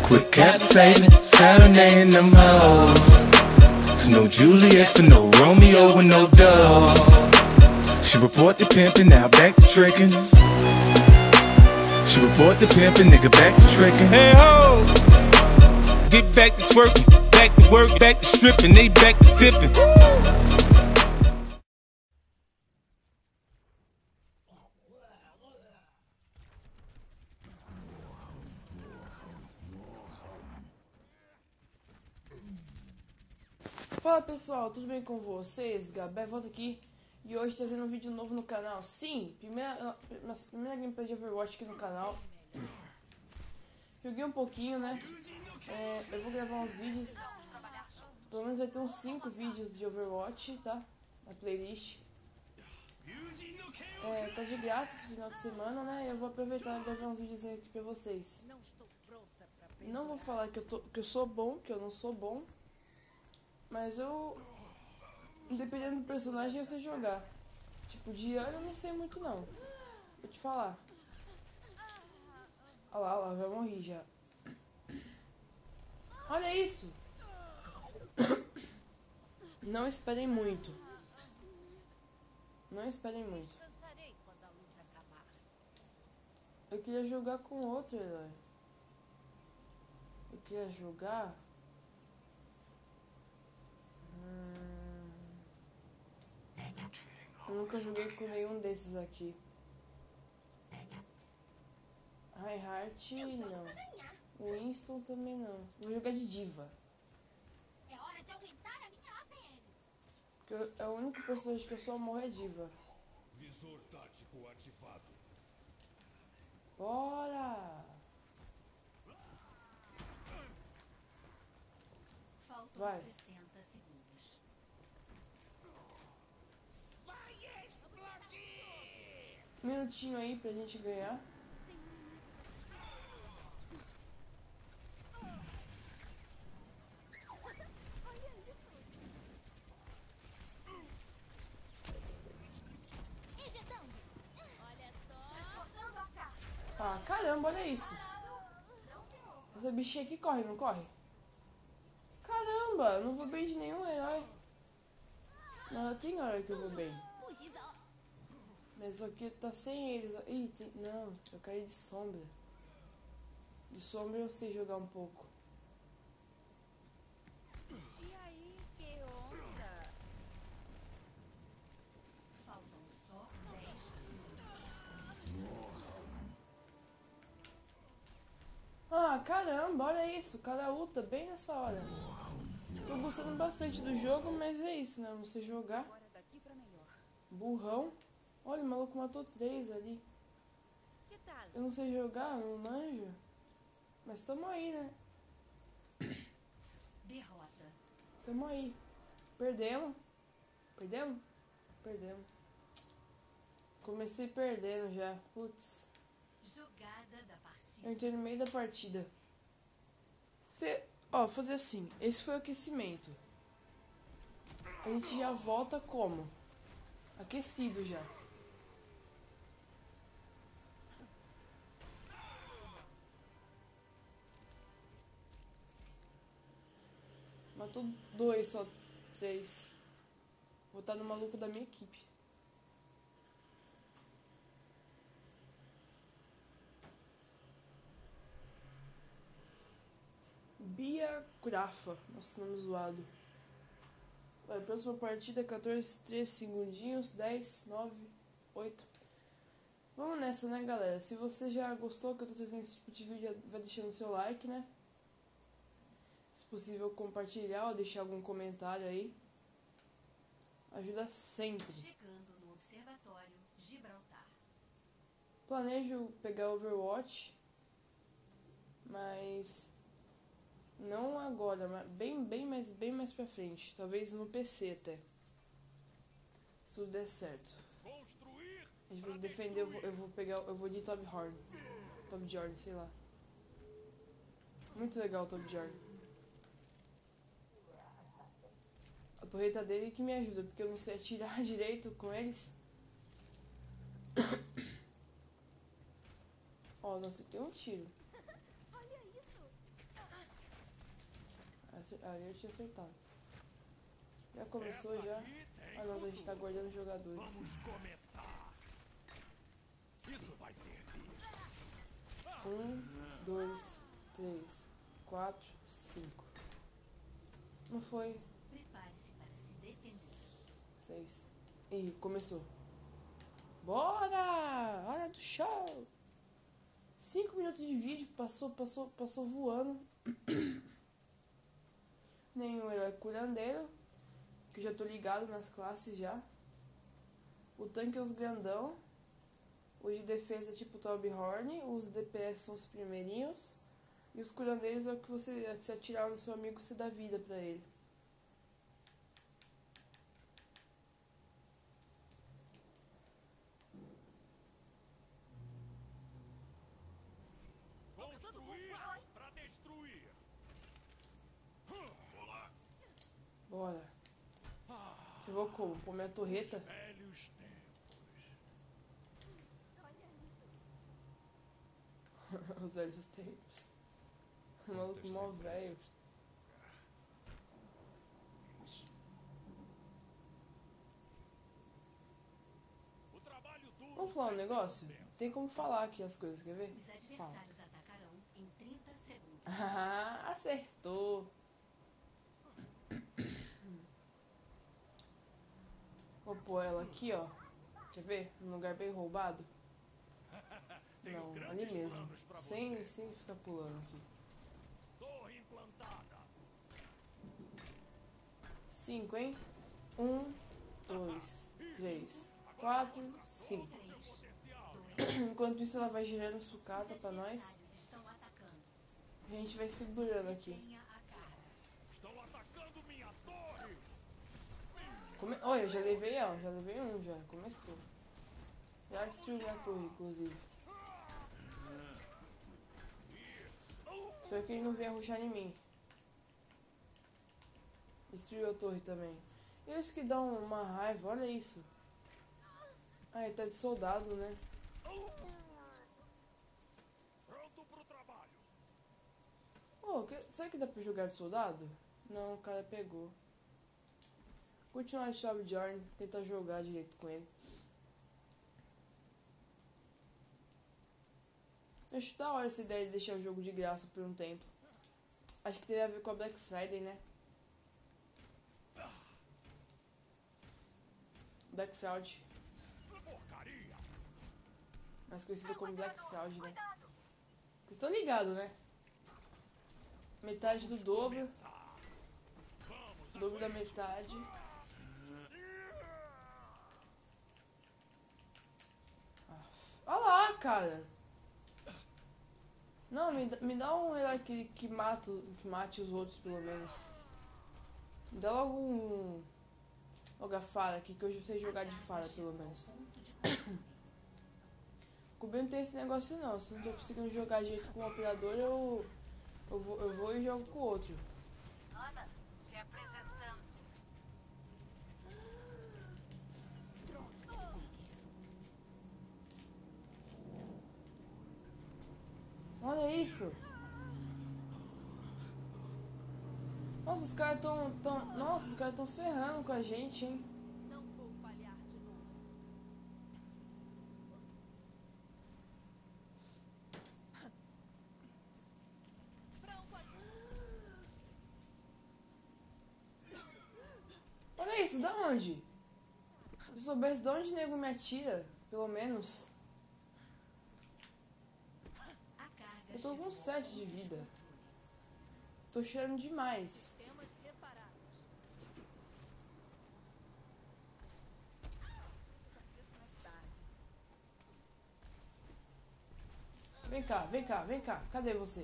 Quit capsating, serenading them hoes. There's no Juliet for no Romeo and no dove. She report the pimpin', now back to trickin'. She report the pimpin', nigga back to trickin'. Hey ho! Get back to twerking, back to work, back to stripping, they back to tipping. Fala pessoal, tudo bem com vocês? Gabé volta aqui e hoje trazendo um vídeo novo no canal. Sim, nossa primeira gameplay de Overwatch aqui no canal. Joguei um pouquinho, né? Eu vou gravar uns vídeos. Pelo menos vai ter uns 5 vídeos de Overwatch, tá? Na playlist. Tá de graça esse final de semana, né? Eu vou aproveitar e gravar uns vídeos aqui pra vocês. Não vou falar que eu sou bom, que eu não sou bom. Mas dependendo do personagem, eu sei jogar. Tipo, de Ana eu não sei muito não. Vou te falar. Olha lá, já morri já. Olha isso! Não esperem muito. Não esperem muito. Eu queria jogar com outro herói. Eu queria jogar... Eu nunca joguei com nenhum desses aqui. Reinhardt não. Winston também não. Vou jogar de diva. Porque é o único personagem que eu só morro é diva. Visor tático ativado. Bora! Vai. Um minutinho aí pra gente ganhar. Ah, caramba, olha isso. Essa bichinha aqui corre, não corre? Caramba, eu não vou bem de nenhum herói. Não, tem hora que eu vou bem. Mas aqui tá sem eles. Ih, não, eu caí de sombra. De sombra eu sei jogar um pouco. E aí, que onda? Faltam só 10 segundos. Ah, caramba, olha isso. O cara luta bem nessa hora. Tô gostando bastante do jogo, mas é isso, né? Eu não sei jogar. Burrão. Olha, o maluco matou 3 ali. Eu não sei jogar, não manjo. Mas tamo aí, né? Derrota. Tamo aí. Perdemos. Perdemos? Perdemos. Comecei perdendo já. Putz. Jogada da partida. Eu entrei no meio da partida. Ó, fazer assim. Esse foi o aquecimento. A gente já volta como? Aquecido já. Matou 2 só, 3. Vou estar no maluco da minha equipe. Bia Curafa. Nossa, nome zoado. Vai, próxima partida, 14, 13 segundinhos, 10, 9, 8. Vamos nessa, né, galera? Se você já gostou que eu tô trazendo esse tipo de vídeo, vai deixando o seu like, né? Se possível, compartilhar ou deixar algum comentário aí. Ajuda sempre. Chegando no Observatório Gibraltar. Planejo pegar Overwatch, mas não agora, mas bem mais pra frente. Talvez no PC até. Se tudo der certo. A gente vai defender, eu vou de Top Jordan, sei lá. Muito legal o Top Jordan. A torreta dele que me ajuda, porque eu não sei atirar direito com eles. Ó, nossa, tem um tiro. Olha isso! Ali eu tinha acertado. Já começou já? Ah não, a gente tá guardando jogadores. Vamos começar. Isso vai servir. 1, 2, 3, 4, 5. Não foi? Prepare-se para se defender. 6. Ih, começou. Bora! Hora do show! 5 minutos de vídeo, passou voando. Nenhum herói curandeiro, que eu já tô ligado nas classes já. O tanque é os grandão. Os de defesa tipo Torbjorn. Os DPS são os primeirinhos. E os curandeiros é o que você, se atirar no seu amigo, você dá vida pra ele. Construir pra destruir. Olá. Bora. Eu vou como? Pôr minha torreta? Velhos tempos. Os velhos tempos. O maluco mó velho. O trabalho duro. Vamos falar um negócio? Tem como falar aqui as coisas, quer ver? Os Fala. adversários atacarão em 30 segundos. Ah, acertou. Vou pôr ela aqui, ó. Quer ver? Num lugar bem roubado. Tenho Não, grandes ali mesmo. planos pra Sem você. ficar pulando aqui. Torre implantada. 5, hein? 1, 2, 3, 4, 5. Potencial. Enquanto isso, ela vai gerando sucata pra nós. Adversários estão atacando. A gente vai segurando aqui. Tenha a carga. Estão atacando minha torre. Olha, eu já levei, ó. Já levei um, já. Começou. Já destruiu minha torre, inclusive. Espero que ele não venha rushar em mim. Destruiu a torre também. Isso que dá uma raiva, olha isso. Ah, ele tá de soldado, né? Pronto pro trabalho. Oh, será que dá pra jogar de soldado? Não, o cara pegou. Continuar de Torbjorn, tentar jogar direito com ele. Eu acho da hora essa ideia de deixar o jogo de graça por um tempo. Acho que tem a ver com a Black Friday, né? Black Fraud, Porcaria. mais conhecido como Black Fraud, né? Vocês estão ligados, né? Metade do dobro, Vamos. dobro da metade. Olha lá, cara! Não, me dá um herói que mate os outros, pelo menos. Me dá logo logo a Fara aqui, que eu sei jogar de Fara, pelo menos. Comigo não tem esse negócio não. Se não tô conseguindo jogar direito com o operador, eu vou e jogo com o outro. Ana, se apresentando. Olha isso! Nossa, os caras Nossa, os caras tão ferrando com a gente, hein? Não vou falhar de novo. Olha isso, da onde? Se eu soubesse de onde o nego me atira, pelo menos. A carga Eu tô com chegou. 7 de vida. Tô cheirando demais. Sistemas preparados. Isso mais tarde. Vem cá, vem cá, vem cá. Cadê você?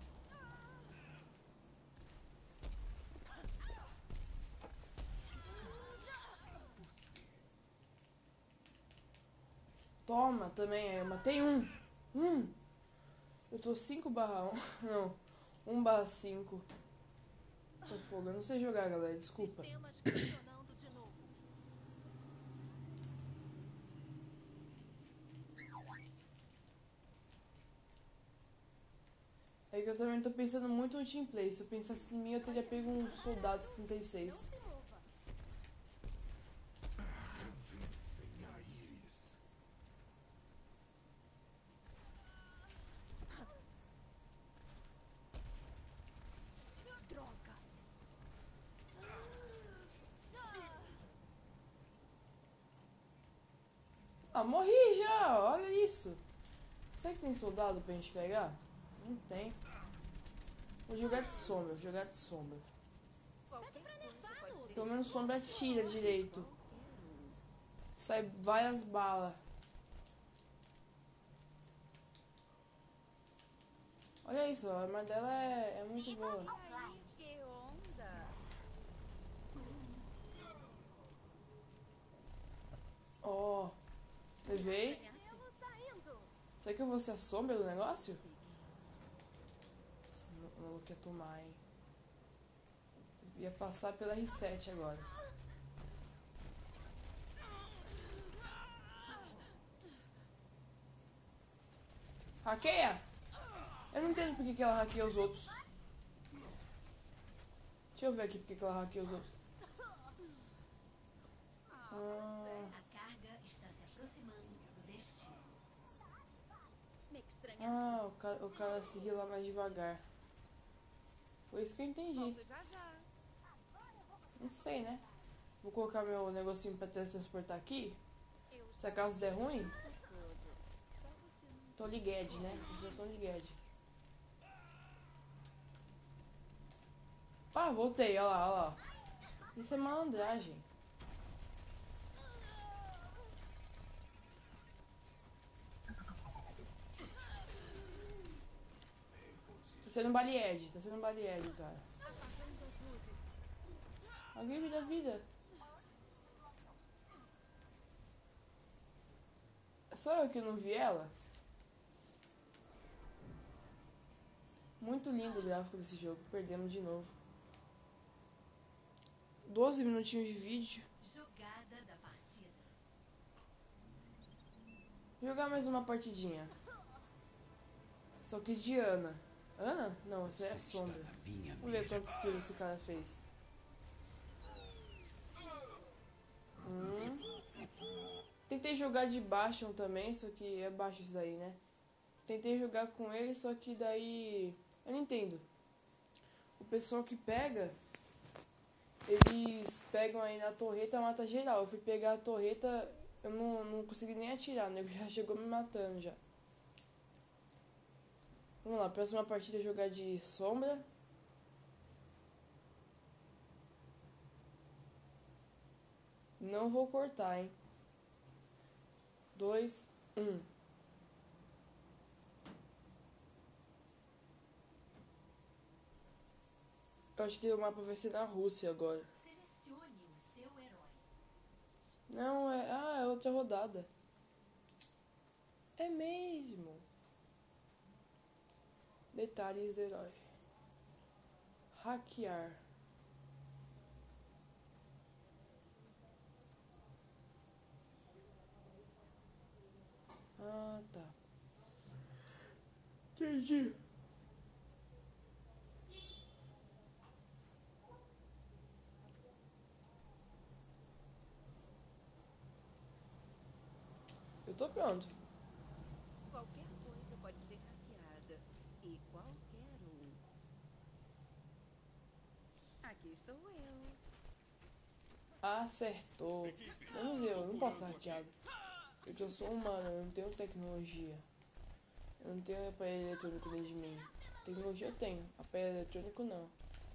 Toma também, eu matei um. Eu tô 5/1. Não, 1/5. Tô fogo, eu não sei jogar, galera, desculpa. Sistemas funcionando de novo. É que eu também tô pensando muito no teamplay. Se eu pensasse em mim, eu teria pego um soldado 76. Se mova. Vencem a Iris. Droga. Ah, morri já! Olha isso! Será que tem soldado pra gente pegar? Não tem. Vou jogar de sombra, vou jogar de sombra. Qualquer coisa pode ser. Pelo menos sombra tira direito. Sai várias balas. Olha isso, a arma dela é muito boa. Aí, que onda. Ó, levei. Estamos saindo. Será que eu vou ser a sombra do negócio? Esse maluco quer tomar, hein? Ia passar pela R7 agora. Hackeia! Eu não entendo por que ela hackeia os outros. Deixa eu ver aqui por que ela hackeia os outros. Ah, A carga está se aproximando do destino. Me estranhaste. o cara seguiu lá mais devagar. Foi isso que eu entendi. Volto já já. Não sei, né? Vou colocar meu negocinho pra teletransportar aqui. Eu Se acaso der ruim, tudo. Só você não. tô ligued, né? Eu já tô ligued. Ah, voltei, olha lá, olha lá. Isso é malandragem. Tá sendo balied, cara. Apagando as luzes. Alguém me dá vida. Só eu que não vi ela? Muito lindo o gráfico desse jogo. Perdemos de novo. 12 minutinhos de vídeo. Jogada da partida. Vou jogar mais uma partidinha. Só que de Ana. Ana? Não, essa é a sombra. Vamos ver quantos kills esse cara fez. Tentei jogar de Bastion também, só que é baixo isso daí, né? Tentei jogar com ele, só que daí... Eu não entendo. O pessoal que pega... Eles pegam aí na torreta e mata geral. Eu fui pegar a torreta, eu não consegui nem atirar, né? Já chegou me matando já. Vamos lá, próxima partida é jogar de sombra. Não vou cortar, hein? 2, 1. Eu acho que o mapa vai ser na Rússia agora. Selecione o seu herói. Não, é outra rodada. É mesmo. Detalhes do herói. Hackear. Ah, tá. Entendi. Eu tô pronto. Qualquer coisa pode ser hackeada. E qualquer um. Aqui estou eu. Acertou. Menos eu não posso ser hackeado. Porque eu sou humano, eu não tenho tecnologia. Eu não tenho aparelho eletrônico dentro de mim. Tecnologia eu tenho, aparelho eletrônico não.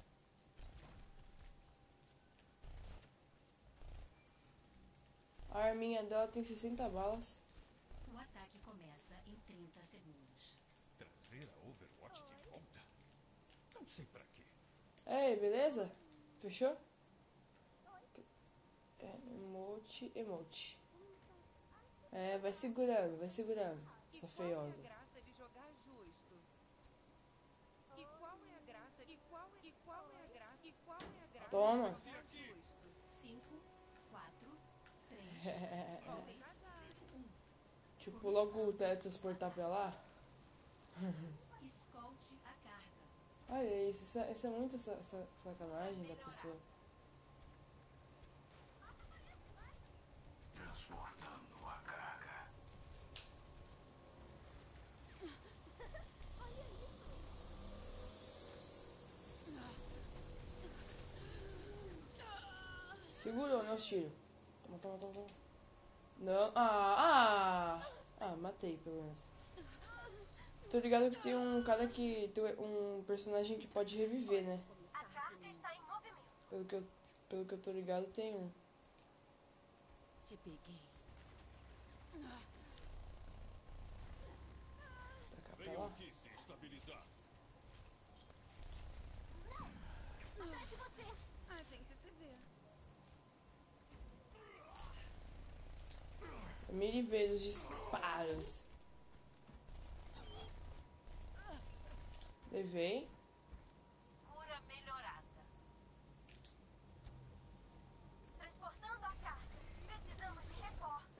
A arminha dela tem 60 balas. O ataque começa em 30 segundos. Trazer a Overwatch de volta? Não sei pra quê. Ei, beleza? Fechou? Emote. É, vai segurando. Essa Qual é feiosa. a graça de jogar justo? E qual é a graça? E qual é a graça? E qual é a graça? Toma. de jogar justo? 5, 4, 3, Volto 2, já já. 1. Tipo, logo o teletransportar pra lá. Escolte a Olha isso é muita sacanagem da pessoa. Transportando a carga. Segurou, né, os tiros? Toma. Não. Matei, pelo menos. Tô ligado que tem um cara que... Tem um personagem que pode reviver, né? A carga está em movimento. Pelo que eu tô ligado, tem um. Te peguei. Tacar pra Venham lá. aqui se estabilizar. Atrás de você. A gente se vê. Mire ver os disparos. Levei. Cura melhorada. Transportando a carga. Precisamos de reforço.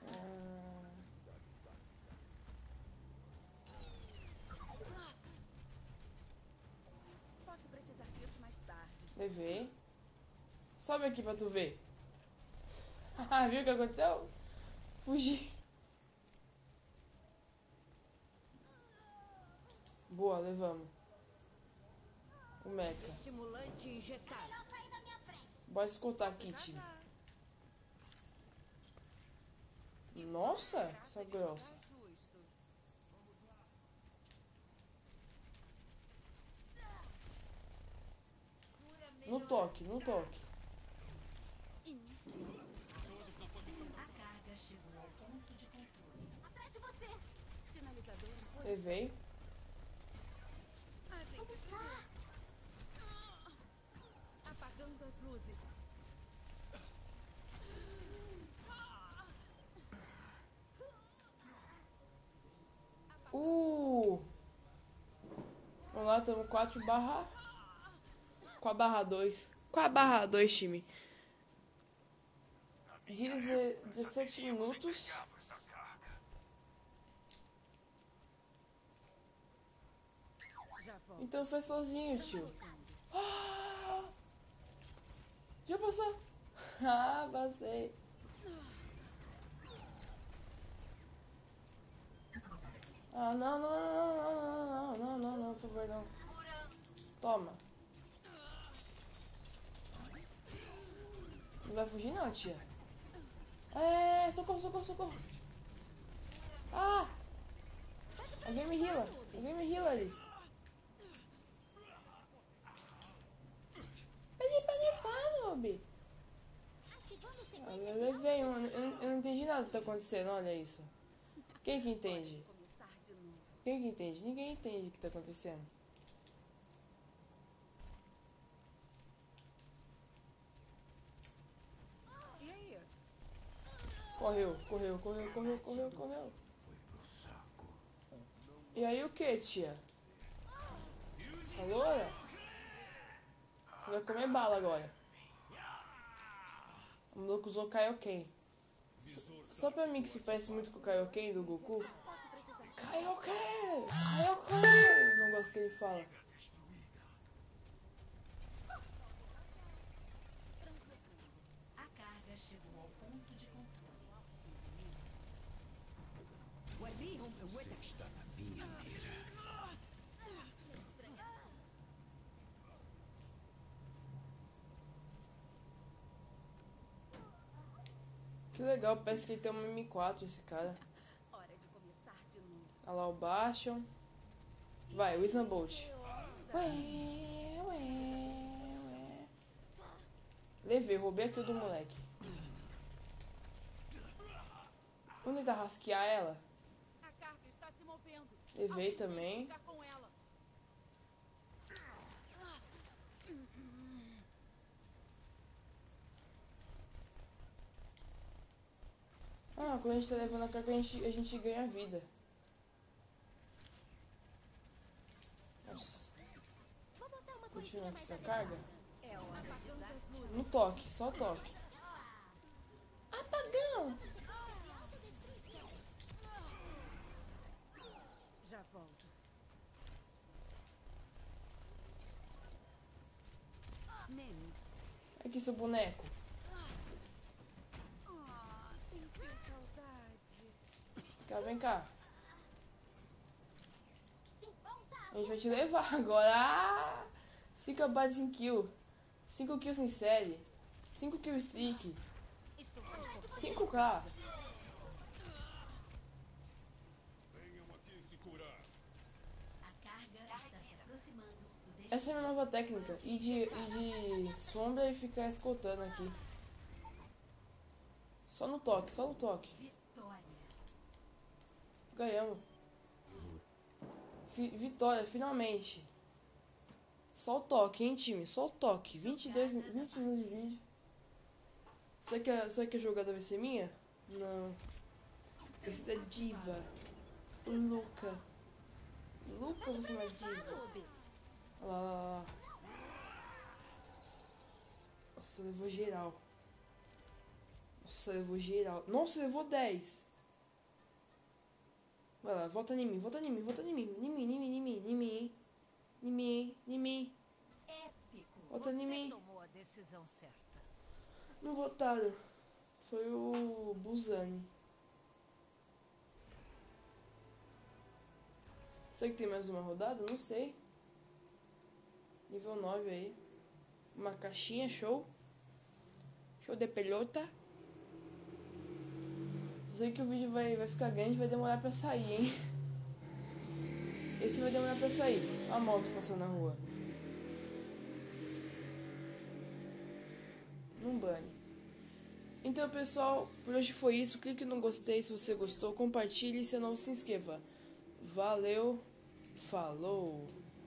Posso precisar disso mais tarde. Levei. Sobe aqui pra tu ver. Viu o que aconteceu? Fugi. Boa, levamos. O mecha. Estimulante injetado. Não sair da minha frente. Bora escutar aqui, time. Nossa, essa grossa. Justo. No toque. A carga chegou ao ponto de controle. Atrás de você. Sinalizador em posição. Levei. A gente se vê. Apagando as luzes. Vamos lá, estamos 4/2. 4/2, time. 17 minutos. Já volto. Então foi sozinho, tio. Já passou? Passei. Não, por favor, não. Toma. Não vai fugir não, tia. Socorro. Alguém me heala ali. Pede pra nefar, noob. Ativando Eu levei, eu não entendi nada que tá acontecendo, olha isso. Quem que entende? Começar de novo. Quem que entende? Ninguém entende o que tá acontecendo. E aí? Correu. E aí o que, tia? Alô? Você vai comer bala agora. O maluco usou Kaioken. Só pra mim que isso parece muito com o Kaioken do Goku. Kaioken! Não gosto que ele fala. A carga chegou ao ponto de controle. Está na minha mira. Que legal, parece que ele tem uma M4 esse cara. Hora de começar de novo. Olha lá o Bastion. Vai, o Bolt. Levei, roubei aquilo do moleque. Vamos tentar rasquear ela? A carga está se movendo. Levei também. Ficar com ela. Quando a gente tá levando a carga, a gente ganha vida. Nossa. Vou botar uma Continua coisinha aqui mais com a carga. É hora de apagando as luzes. No toque, só toque. Apagão! Já volto. aqui, seu boneco. Sentiu saudade. Vem cá. A gente vai te levar agora. 5 abates em kill. 5 kills em série. 5 kill streak. 5k. Venham aqui se curar. A carga está se aproximando do destino. Essa é a minha nova técnica. E de sombra e ficar escoltando aqui. Só no toque, só no toque. Vitória. Ganhamos. Vitória, finalmente. Só o toque, hein, time? Só o toque. 20 minutos de vídeo. Será que a jogada vai ser minha? Não. Vai ser da diva. O Luca. Luca, você não é diva. Olha lá. Nossa, levou geral. Nossa, levou geral. Nossa, levou 10. Vai lá, volta em mim, volta em mim, volta em mim. Em mim. Épico. Volta em mim. Tomou a decisão certa. Não votaram. Foi o Buzani. Será que tem mais uma rodada? Não sei. Nível 9 aí. Uma caixinha, show. Show de pelota. Sei que o vídeo vai ficar grande, vai demorar pra sair, hein? Esse vai demorar pra sair. A moto passando na rua. Não bane. Então, pessoal, por hoje foi isso. Clique no gostei se você gostou. Compartilhe e se não, se inscreva. Valeu. Falou.